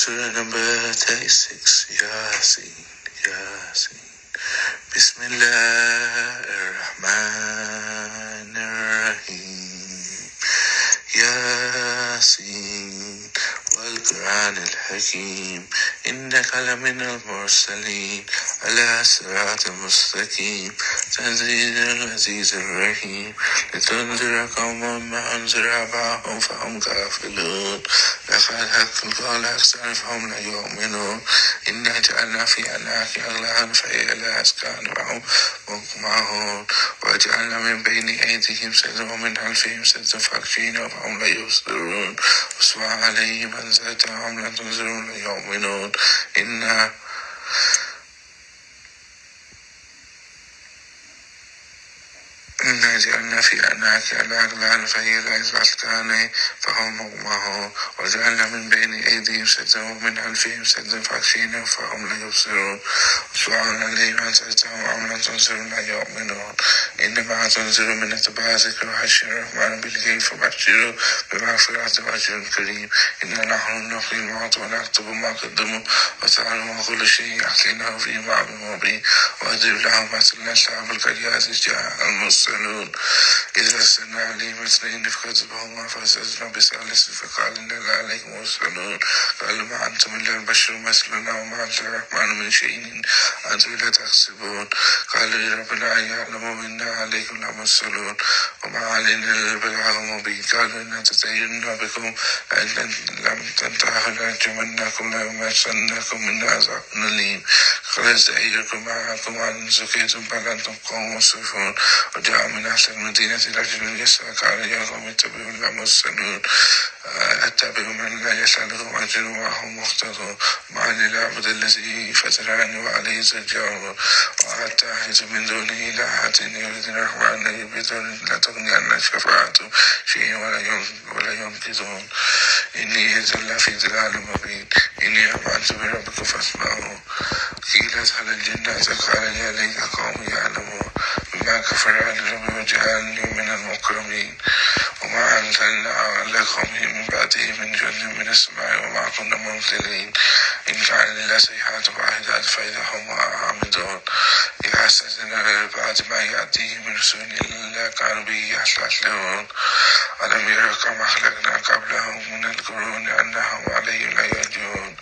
Surah number 36, Yasin, Yasin. Bismillahirrahmanirrahim. Yasin, wal-Quran al-Hakim. Innaka lamina al-mursaleen, ala siratin mustaqim. تنزيل العزيز الرحيم لتنذر قوما ما أنذر آباءهم فهم غافلون لقد حق القول أكثر فهم لا يؤمنون إنا جعلنا في أعناق أغلالا فهي الأذقان فهم مقمحون وجعلنا من بين أيديهم سدا ومن خلفهم سدا فاغشينا فهم لا يبصرون وسواء عليهم أنذرتهم لا تنذرون لا يؤمنون إنا جعلنا في أعناق الأغلال فهي الأذقان فهم مقمحون وجعلنا من بين أيديهم سدا ومن خلفهم سدا فاغشينا فهم لا يبصرون وسواء عليهم أنذرتهم أم لم تنذرهم لا يؤمنون إنما تنذر من اتباع ذكر وحشر الرحمن بالغيب فبشره بمغفرة وأجر كريم إنا نحن نحيي الموتى ونكتب ما قدموا وتعلم كل شيء أحصيناه في إمام مبين واضرب لهم مثل أصحاب القرية إذ جاء المرسلون إذ أرسلنا عليهم اثنين فكذبهما فعززنا بثالث فقال إنا عليكم مرسلون قالوا ما أنتم إلا البشر مثلنا وما أنزل الرحمن من شيء أنتم إلا تكسبون قالوا ربنا يعلم منا عليكم لمرسلون وما علينا إلا البلاغ المبين قالوا إنا تطيرنا بكم لئن لم تنتهوا لنرجمنكم ليمسنكم منا عذاب أليم قال أستعيركم معكم أن زكيتم بل أنتم قوم مسرفون وجاء من أهل المدينة رجل يسعى قال يا قوم اتبعوا المرسلون أتبعوا من لا يسألكم أجرا وهم مهتدون ما لي العبد الذي فتراني وعليه زجار وأتخذ من دونه إلها يريد الرحمن بدون لا تغني عنا شفاعتهم شيئا ولا ينقذون إني إذا في ضلال مبين إني آمنت بربك فاسمعون قيل ادخل الجنة قال يا ليت قوم يعلمون بما كفر ربي وجعلني من المكرمين وما أنزلنا لكم من بعده من جند من السماء وما كنا منزلين إن كان إلا صيحة واحدة فإذا هم عامدون يحسسنا بعد ما يأتيه من رسول إلا كانوا به يستسلمون ألم يروا كما خلقنا قبلهم من القرون أنهم عليهم لا يرجعون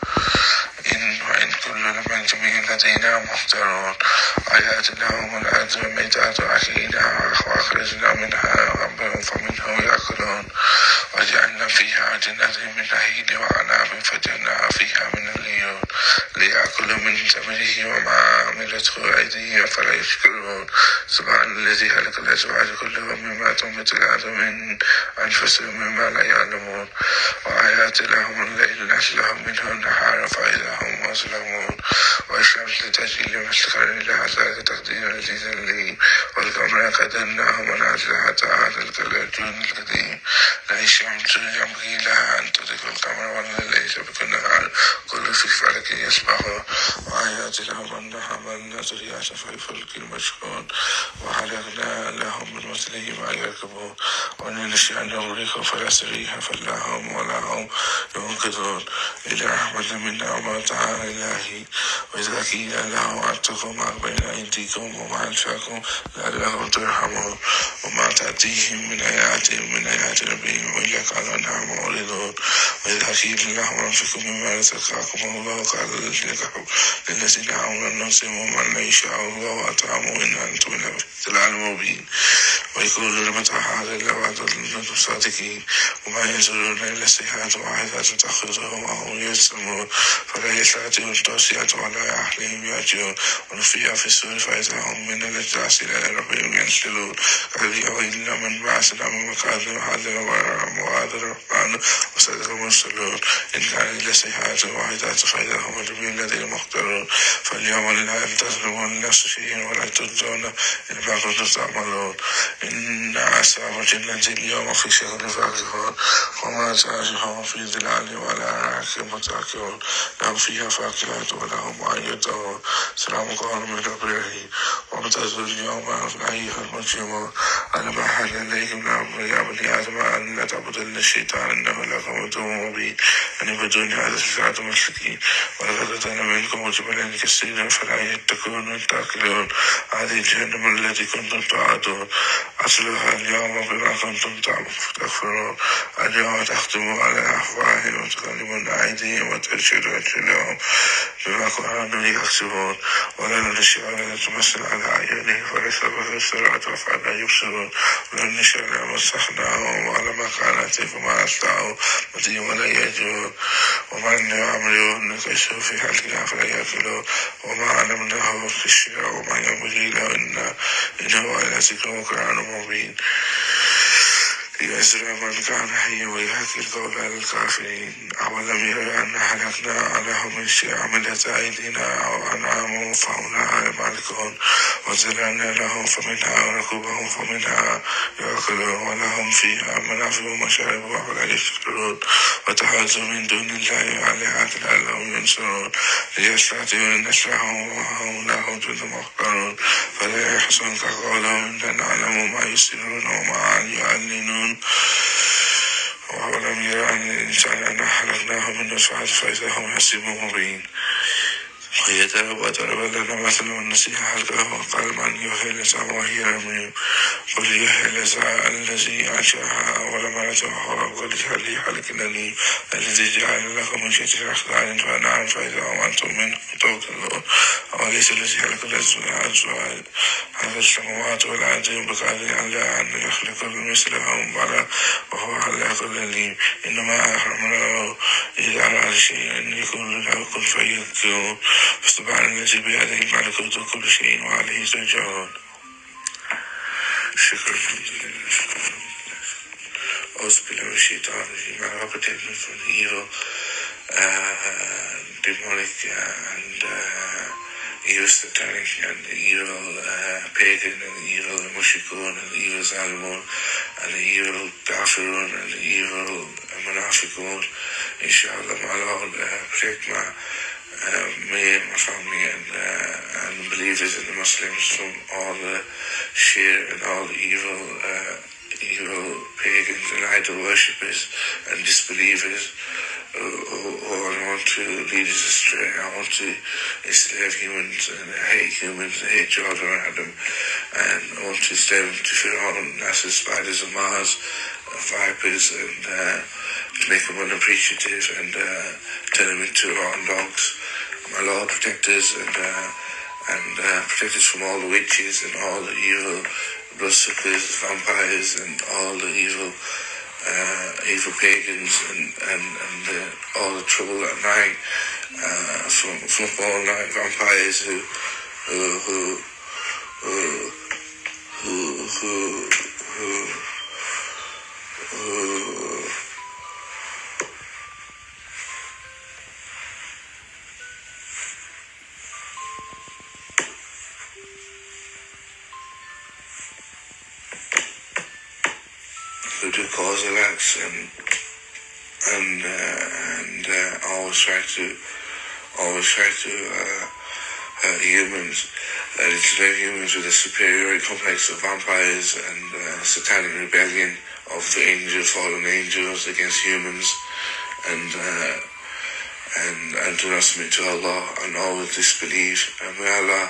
وإن كل من جميع لدينا محضرون آيات لهم الأرض والميتات وأحييناها وأخرجنا منها غبا فمنه يأكلون وجعلنا فيها جنات من نخيل وأعناب فجعلنا فيها من العيون ليأكلوا من ثمره وما عملته أيديهم فلا يشكرون سبحان الذي خلق الأزواج كلها مما تنبت الأرض من أنفسهم مما لا يعلمون وآيات لهم الليل نسلهم منه النهار فإذا هم مظلمون والشمس تجري لمستقر لها ذات تقدير العزيز العليم والقمر قدرناه منازل حتى عاد كالعرجون القديم لا الشمس ينبغي لها أن تدرك القمر ولا ليس بكل نهار كل في فلك يسبحون وآيات لهم أن حملنا ذريات في الفلك المشحون وخلقنا لهم من مثله ما يركبون وننشأ نغرقهم فلا سريح فلا هم ولا هم ينقذون إلى رحمة منا وما تعالى إلهي وإذا قيل لهم أتقوا ما بين أيديكم وما خلفكم لعلكم ترحمون وما تأتيهم من آيات ربهم وإلا كانوا عنها معرضون وإذا قيل لهم أنفقوا مما رزقكم الله قال الذين كفروا للذين آمنوا نصيب من لا يشاء الله وأطعموا إن أنتم إلا في ضلال مبين ويقولون متى هذا إلا وعد الصادقين وما ينظرون إلا الصيحة واحدة تأخذهم وهم يسلمون فلا يستطيعون توصية ولا أهلهم يرجعون ونفخ في الصور فإذا هم من الأجداث إلى ربهم ينسلون قال وإن من بعثنا من مكان هذا وعد الرحمن وصدق المرسلون إن كان إلا صيحة واحدة فإذا هم جميع الذين مختارون فاليوم لا تظلمون نفس شيئا ولا تجزون إلا بما كنتم تعملون إن أصحاب جنة اليوم في شغل فاكهون وما تاجهم في ظلال ولا راكب متاكلون لهم فيها فاكهة ولهم ما يدعون سلام قولا من رب رحيم وامتازوا اليوم أيها المجرمون ألم أحد إليكم يا بني آدم أن لا تعبدوا إلا الشيطان إنه لكم عدو مبين أن يعبدوني هذا الشيطان مشركين ولقد أتينا منكم جبلا كثيرا فلا يتقون تاكلون هذه جهنم التي كنتم توعدون أصلها اليوم بما كنتم تكفرون اليوم تختم على أفواههم وتكلمنا أيديهم وتشهد أرجلهم بما كانوا يكسبون ولن نشاء نتمثل على أعينهم فليسبق الصراط فلا يبصرون ولن نشاء لمسخناهم على مكانتهم وما أستطاعوا مدين ولا يجون ومن يعمل نكسه في حلقنا فلا يأكلون وما علمناه في الشرع وما ينبغي له إنه إلى ذكر وقرآن مبين ليزرع من كان حيا ويهكي القول على الكافرين أولم يروا أن هلكنا لهم من شيء عملت أيدينا أو أنعام فهم لها مالكون وزرعنا لهم فمنها وركوبهم فمنها يأكلون ولهم فيها منافع ومشارب ولا يشكرون واتخذوا من دون الله آلهة لعلهم ينصرون ليستعتبوا نسلهم وهم لهم جند محضرون فلا يحزنك قولهم إن نعلم ما يسرون وما يعلنون ولم يرى أن الإنسان أن خلقناه من نطفة فإذا هم حسيب مبين وضرب لنا مثلا ونسي خلقه وقال من يحيي العظام وهي رميم قل يحيي العظام الذي أنشأها أول مرة وهو قل هل يهلكنني الذي جعل لكم من شجر أخضر فنعم فإذا هم أنتم منه توكلون أوليس الذي خلق الأزواج هذا السماوات والأرض بقادر على أن يخلق مثلهم بلى وهو على كل عليم إنما أمره إذا أراد شيئا أن يكون له كن فيكون فسبحان الذي بيده ملكوت كل شيء وعليه ترجعون. شكرا. أعوذ بالله من الشيطان الرجيم. I protect me from the evil, demonic and evil satanic and the evil pagan and the evil mushrikun and the evil zalimun and the evil kafirun and the evil munafiqun. Inshallah, my Lord, protect me and my family and believers and the Muslims from all the shirk and all the evil pagans and idol worshippers and disbelievers who want to lead us astray. I want to enslave humans and hate humans and hate children around them, and I want to enslave them to Fir'aun, NASA, spiders of Mars, vipers, and make them unappreciative and turn them into rotten dogs. My Lord, protect us and protect us from all the witches and all the evil bloodsuckers, vampires, and all the evil pagans and all the trouble at night from all night vampires who do causal acts and always try to hurt humans, enslave humans with a superiority complex of vampires and satanic rebellion of the fallen angels against humans, and do not submit to Allah and always disbelieve. And may Allah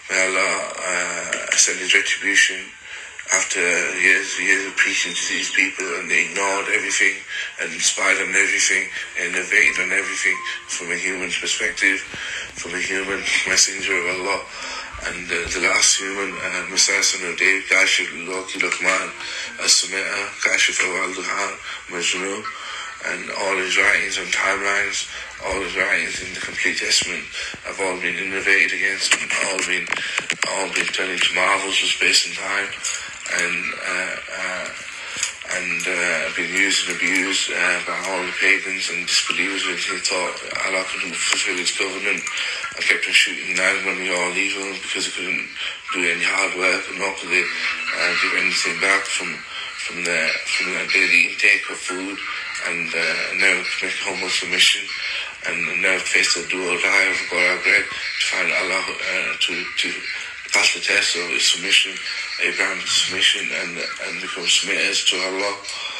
send His retribution after years of preaching to these people, and they ignored everything and spied on everything and innovated on everything from a human perspective, from a human messenger of Allah. And the last human, Messiah son of David, Kashif Loki Luqman, As-Sami'a, Kashif al-Duhan, Majnun, and all his writings on timelines, all his writings in the Complete Testament have all been innovated against and all been turned into marvels of space and time. And and been used and abused by all the pagans and disbelievers. He thought Allah couldn't fulfill his covenant and kept on shooting down when we all evil because he couldn't do any hard work, and nor could they give anything back from their daily intake of food, and never make humble submission, and never face the do or die of God bread to find Allah to pass the test of his submission, Abraham's submission, and become submitters to Allah,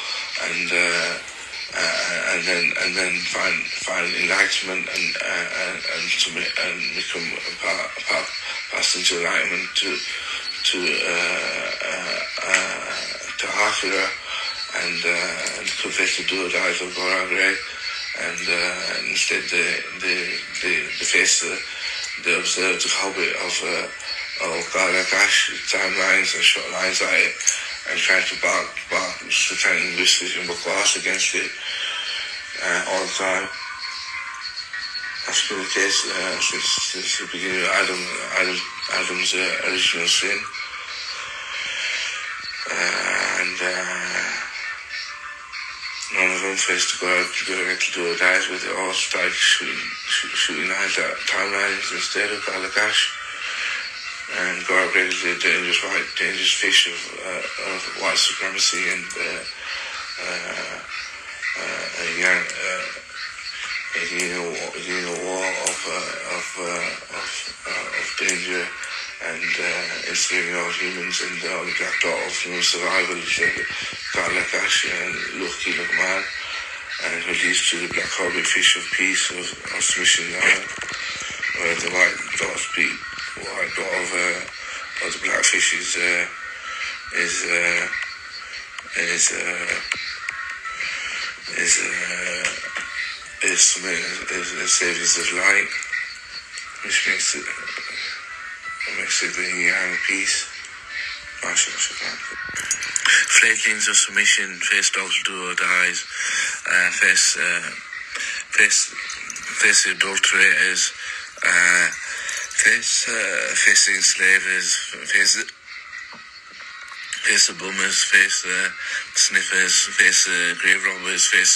and then find enlightenment and submit and become pass into enlightenment to Akhirah, and confess the do or die of God bread, and instead they face the observe the habit of Galagash, timelines and short lines at it, and trying to bark satanic whistles and class against it all the time. That's been the case since the beginning of Adam's original sin. None of them faced to go out to do or dies with it, all started shooting lines at timelines instead of Galagash. And God brings the dangerous fish of white supremacy and a war of danger and enslaving all humans, and the only black dot of human survival is Galagash and Lucky Lukman, and it leads to the black harbor fish of peace of submission, where the white dot of the blackfish is saviors of light, which makes it the yang peace. Fledglings of submission face dogs do or dies, face the adulterators, face the enslavers, face the bummers, face the sniffers, face the grave robbers, face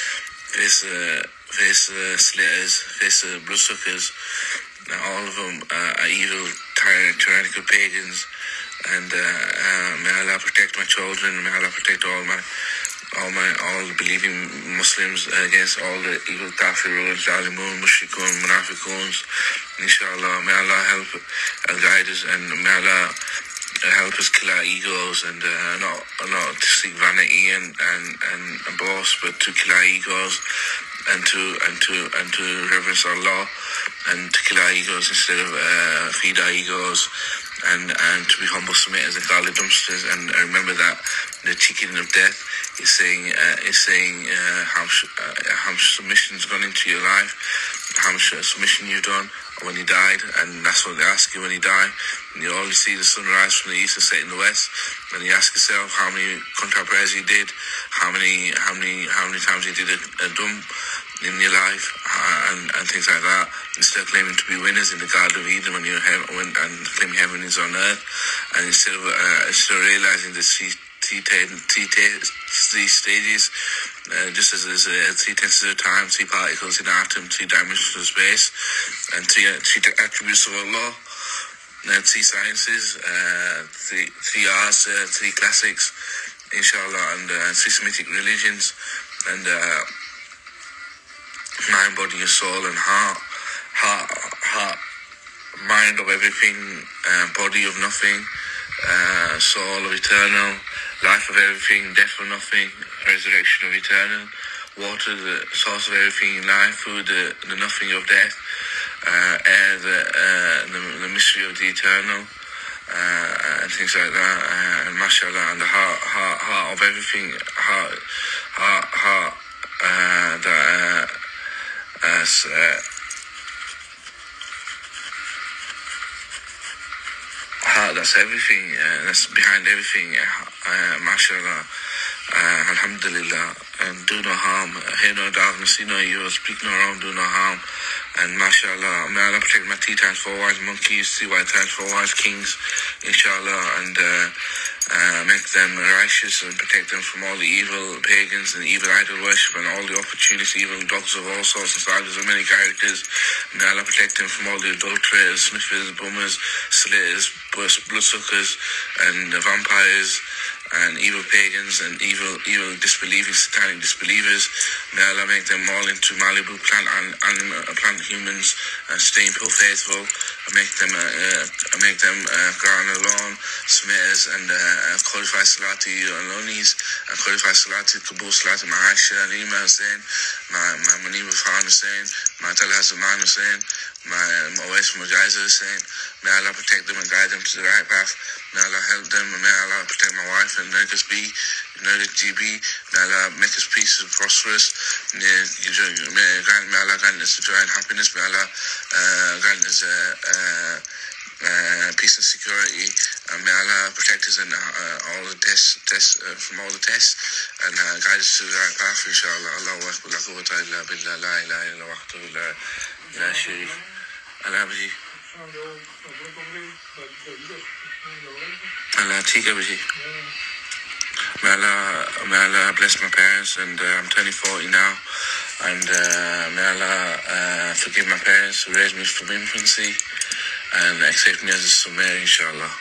the slitters, face the bloodsuckers. All of them are evil, tyrannical pagans, and may Allah protect my children, may Allah protect all the believing Muslims against all the evil kafirun, zalimun, mushrikun, munafiquns. Inshallah, may Allah help and guide us, and may Allah help us kill our egos, and not to seek vanity and boast, but to kill our egos and to reverence Allah, and to kill our egos instead of feed our egos, and to be humble submitters and godly dumpsters, and remember that the ticking of death is saying how much submission's gone into your life, how much submission you've done when you died, and that's what they ask you when you die. And you always see the sun rise from the east and set in the west, and you ask yourself how many contact prayers you did, how many times you did a dumb in your life, and things like that. Instead of claiming to be winners in the Garden of Eden and claiming heaven is on earth, and instead of realizing the three stages, just as there's 3 tenths of time, 3 particles in an atom, 3 dimensions of space, and 3 attributes of Allah, 3 sciences, 3 arts, 3 classics, inshallah, and 3 Semitic religions, and mind, body, and soul, and heart, mind of everything, body of nothing, soul of eternal, life of everything, death of nothing, resurrection of eternal, water, the source of everything, life, food, the nothing of death, air, the mystery of the eternal, and things like that, and mashallah, and the heart of everything, heart that's everything, that's behind everything, mashallah, alhamdulillah. and do no harm, hear no darkness, see no evil, speak no wrong, do no harm. And mashallah, may Allah protect my tea times for wise monkeys, CY times for wise kings, inshallah, and make them righteous and protect them from all the evil pagans and evil idol worship and all the opportunists, evil dogs of all sorts and sizes of many characters. May Allah protect them from all the adulterers, sniffers, bummers, slayers, bloodsuckers, and vampires, and evil pagans and evil disbelieving satanic disbelievers. May Allah make them all into Malibu plant humans, staying faithful, and make them Quran alone, smears, and qualify Salati Alonis, and qualify Salati Kabul Salati Mahasha Alima Hussein, my Maniba Farhan Hussein, my Talha Zaman Hussein, my Mawais Mujahiza Hussein. May Allah protect them and guide them to the right path. May Allah help them, and may Allah protect my wife and Nurgus B, Nurgus GB. May Allah make us peace and prosperous. May Allah grant us joy and happiness. May Allah grant us peace and security. May Allah protect us in all the tests from all the tests, and guide us to the right path, inshallah. Allahu Akbar, la quwwata illa billah, la ilaha illa wahdahu la sharika lahu. Allah tika biji. May Allah bless my parents, and I'm turning 40 now, and may Allah forgive my parents who raised me from infancy and accept me as a Sumer, inshallah.